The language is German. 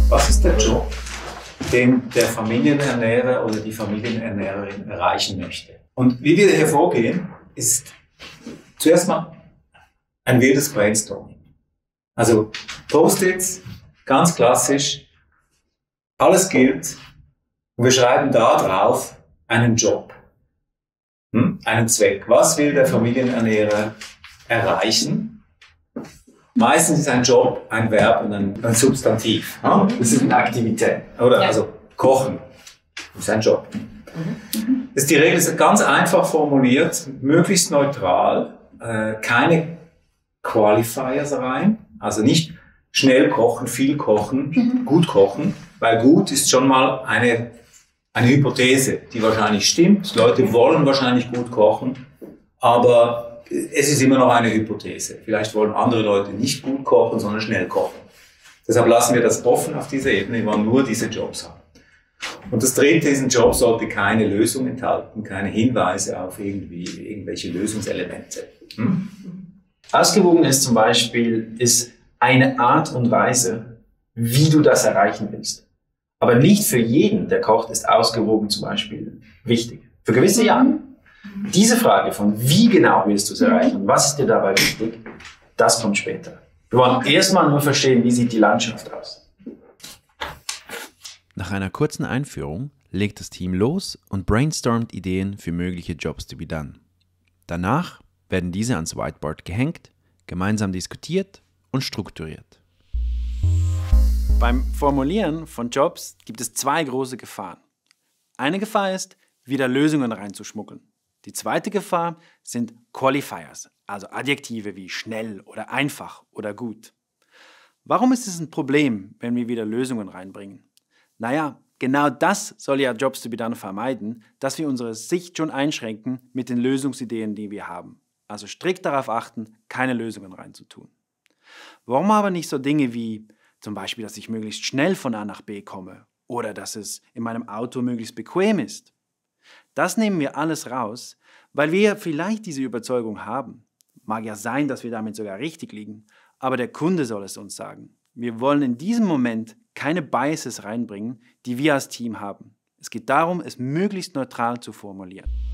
Was ist der Job, den der Familienernährer oder die Familienernährerin erreichen möchte? Und wie wir hier vorgehen, ist zuerst mal ein wildes Brainstorming. Also Post-its, ganz klassisch, alles gilt und wir schreiben da drauf einen Job, einen Zweck. Was will der Familienernährer erreichen? Meistens ist ein Job ein Verb und ein Substantiv. Das ist eine Aktivität. Oder? Ja. Also kochen ist ein Job. Das ist die Regel, ist ganz einfach formuliert, möglichst neutral, keine Qualifiers rein, also nicht schnell kochen, viel kochen, gut kochen, weil gut ist schon mal eine Hypothese, die wahrscheinlich stimmt. Leute wollen wahrscheinlich gut kochen, aber es ist immer noch eine Hypothese. Vielleicht wollen andere Leute nicht gut kochen, sondern schnell kochen. Deshalb lassen wir das offen auf dieser Ebene, wir wollen nur diese Jobs haben. Und das dritte, diesen Job sollte keine Lösung enthalten, keine Hinweise auf irgendwelche Lösungselemente. Ausgewogen ist zum Beispiel ist eine Art und Weise, wie du das erreichen willst. Aber nicht für jeden, der kocht, ist ausgewogen zum Beispiel wichtig. Für gewisse ja. Diese Frage von wie genau willst du es erreichen, was ist dir dabei wichtig, das kommt später. Wir wollen erstmal nur verstehen, wie sieht die Landschaft aus. Nach einer kurzen Einführung legt das Team los und brainstormt Ideen für mögliche Jobs to be done. Danach werden diese ans Whiteboard gehängt, gemeinsam diskutiert und strukturiert. Beim Formulieren von Jobs gibt es zwei große Gefahren. Eine Gefahr ist, wieder Lösungen reinzuschmuggeln. Die zweite Gefahr sind Qualifiers, also Adjektive wie schnell oder einfach oder gut. Warum ist es ein Problem, wenn wir wieder Lösungen reinbringen? Naja, genau das soll ja Jobs to be done vermeiden, dass wir unsere Sicht schon einschränken mit den Lösungsideen, die wir haben. Also strikt darauf achten, keine Lösungen reinzutun. Warum aber nicht so Dinge wie zum Beispiel, dass ich möglichst schnell von A nach B komme oder dass es in meinem Auto möglichst bequem ist? Das nehmen wir alles raus, weil wir vielleicht diese Überzeugung haben. Mag ja sein, dass wir damit sogar richtig liegen, aber der Kunde soll es uns sagen. Wir wollen in diesem Moment keine Biases reinbringen, die wir als Team haben. Es geht darum, es möglichst neutral zu formulieren.